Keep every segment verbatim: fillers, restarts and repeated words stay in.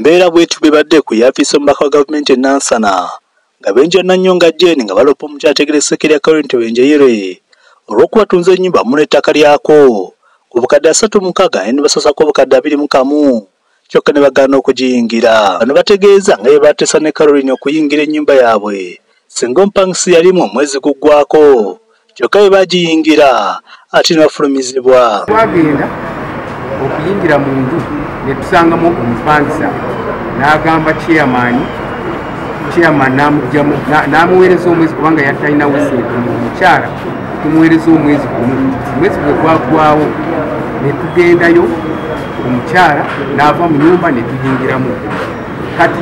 Mbeera bwetu bibadde ku yafiisa omubaka wa gavumenti e Nansana nga Benja Nanyonga Jane nga balopa omukyategeresekeri ya Current Benjayire olw'okubatunza ennyumba mu n'ettaka lyako ku bukadde asatu mu mukaaga ne basasako obukadde abiri mu kamu kyokka ne bagaana okugiyingira. Bano bategeeza nga bye bateesa ne Caroline okuyingira ennyumba yaabwe singa omupangisi yalimu omwezi guggwako kyokka bye bagiyingira ate ne bafulumizibwa. Twagenda okuyingira mu nju ne tusangamu omupangisa n'agamba chairman chairman n'amugyamu n'amuweereza omwezi kubanga yatalina wesente omukyala tumuweereza omwezi gumu. Omwezi gwe gwagwawo ne tugendayo omukyala n'ava mu nyumba ne tuyingiramu. Kati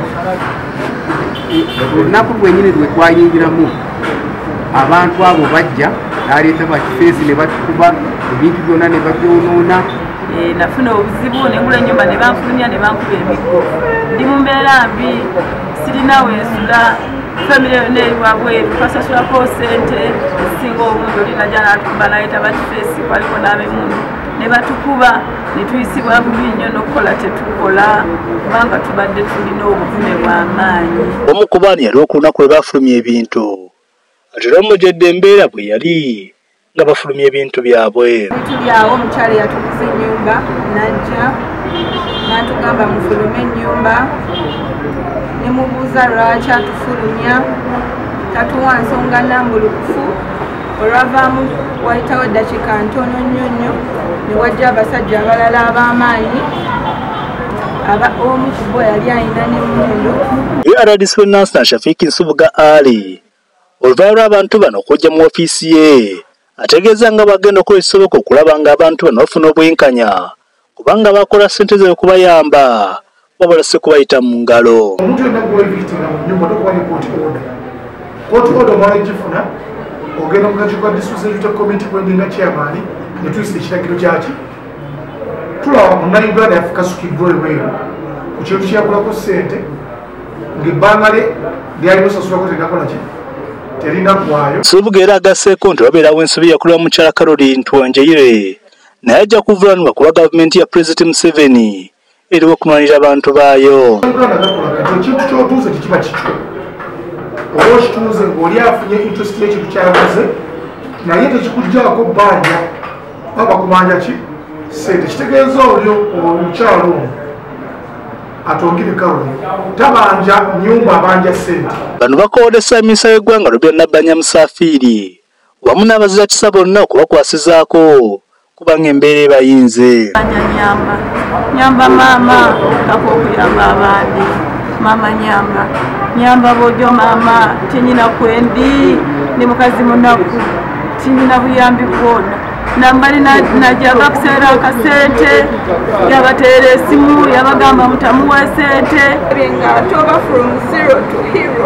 olunaku lwenyini lwe twayingiramu abantu abo bajja n'aleeta bakifeesi ne batukuba ebintu byonna ne babyonoona. Nafuna obuzibu nengula ennyumba ne banfulumya ne bankuba emiggo. Ndi mu mbeera mbi, sirina weesula, famire yonna eri wabweru, twasasulako sente ezisinga obungi. Oli najja n'atukuba n'aleeta bakifeesi kwaliko n'abemundu ne batukuba ne tuyisibwa bubi nnyo n'okukola tetukola kubanga tubadde tulina obuvume bw'amaanyi. Omu ku baana yali olunaku lwe baafulumya ebintu ate era omujjedde embeera bwe yali nga bafulumya ebintu byabwe. Tuli awo omukyala yatukuza ennyumba n'ajja n'atugamba mufulume ennyumba ne mubuuza lwaki atufulumya tatuwa nsonga nnambulukufu. Olwavaamu wayitawo eddakiika ntono nnyo nnyo ne wajja abasajja abalala ab'amaanyi omu ku bo yali alina n'emmundu. R D C w'e Nansana Shafiki Nsubuga Ali oluvannyuma lw'abantu bano okujja mu ofiisi ye ategeeza nga bagenda okukola ekisoboka okulaba nga abantu bano bafuna obwenkanya kubanga bakola ssente ze okubayamba wabula si kubayita mu ngalo. Omuntu yenna gw'oyigiritira mu nnyumba tokuba ne kooti oda. Kooti oda omala gifuna ogenda mu kakiiko ka district executive committee kwendinga chairman ne tuyisa ekiragiro kyaki. Tulaba munnayuganda yafe kasukiddwa ebweru ku kintu kyakulako ssente ng'ebbanga lye lyalimu osasulako tegakola ki terina kwayo. Nsubuga era agasseeko nti wabeerawo ensobi yakulira mukyala Caroline Benjayire naye ajja kuvunaanibwa kuba gavumenti ya Pulezidenti Museveni eriwo okumalira abantu baayo. Ekintu ky'otuuze tekiba kikyo. Oba okituuze ng'oli afunye interest y'ekintu kyaguze naye tekikuggyaako bbanja baba kumanja ki ssente. Kitegeeza oli omukyalo ono atongere Caroline tabanja nyumba abanja ssente. Bano bakoodesa emisa y'eggwanga Robert Nabbanja Musafiri wamu n'abazira kisa bonna okubakwasizaako kubanga embeera ebayinze. Nyamba nyamba maama kako okuyamba abandi maama nyamba nyamba bojo maama tinyina kwendi ne mukazi munaku tinyina buyambi bwona nambali najja bakuseera akasente yabateera esimu yabagamba mutamuwa sente nga toba from zero to hero.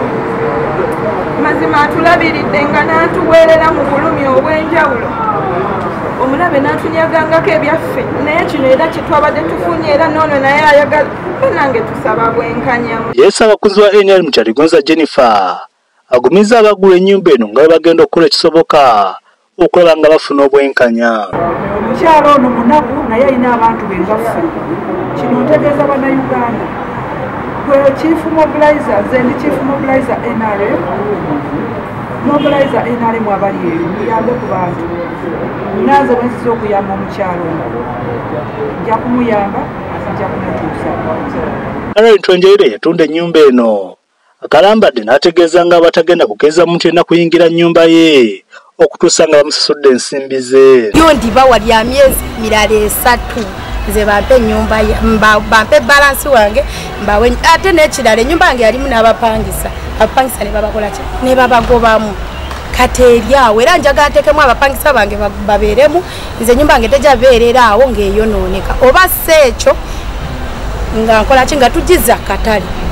Mazima atulabiridde nga n'atuweerera mu bulumi obw'enjawulo. Omulabe n'atunyagangako ebyaffe naye kino era kitwabadde tufunye era noono naye ayagala nange tusaba bwenkanyamu. Yesu abakuzi wa N R M Kyaligonza Jennifer agumiza abagula ennyumba eno nga bagenda okukola ekisoboka okulaba nga bafuna obwenkanya. Omukyalo ono munaku naye alina abantu be nga ffe. Kino ntegeeza bannayuganda gwe chief mobilizer ze ndi chief mobilizer N R M mobilizer N R M abali eyo muyambe ku bantu. Nazo benziza okuyamba omukyalo ono nja kumuyamba nja kumutuusa. Caroline Benjayire yatunda ennyumba eno akalambadde n'ategeeza nga abatagenda kukeeza muntu yenna kuyingira nnyumba ye okutuusa nga bamusasudde ensimbi ze. Yo ndibawa lya myezi mirala esatu nze bampe ennyumba bampe balansi wange mbawe ate n'ekirala ennyumba yange yalimu n'abapangisa abapangisa ne babakola ki ne babagobamu kati eri awo era njagala ateekemu abapangisa bange babeeremu nze ennyumba yange tejabeerera awo ng'eyonooneka oba si ekyo nga nkola ki nga tugiza katale.